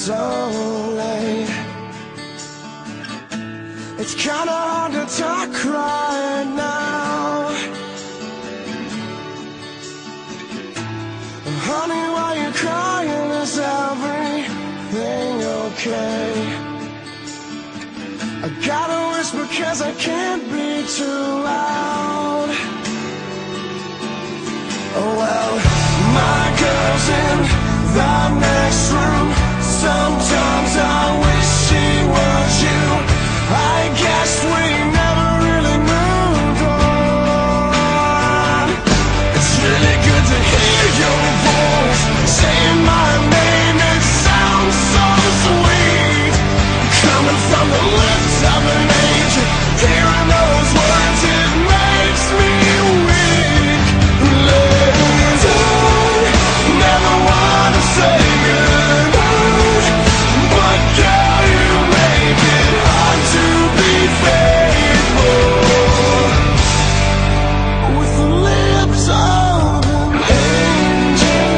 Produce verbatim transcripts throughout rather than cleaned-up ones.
so late. It's kinda hard to talk right now. Honey, why you crying? Is everything okay? I gotta whisper 'cause I can't be too loud. Oh well, my girl's in the next room. Sometimes I wish she was you. I guess we never really moved on. It's really good to hear your voice saying my name. It sounds so sweet, coming from the lips of an angel. Hearing those words, it makes me weak. Ladies, I never wanna say goodnight, but girl, you make it hard to be faithful with the lips of an angel.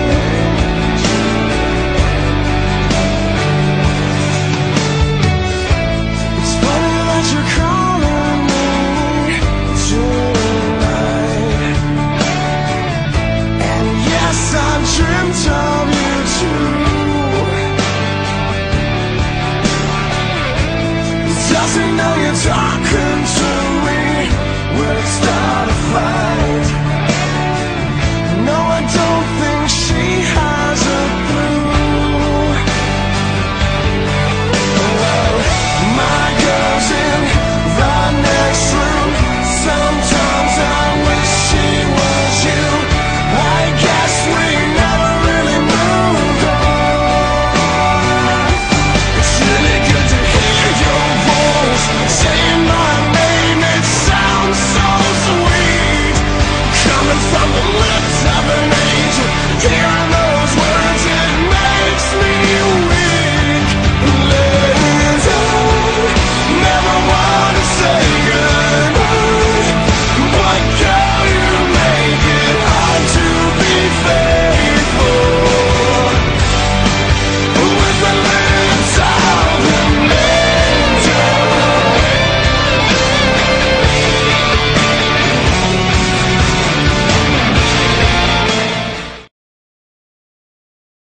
It's funny that you're calling me tonight, and yes, I've dreamt of you too. Doesn't know you're talking to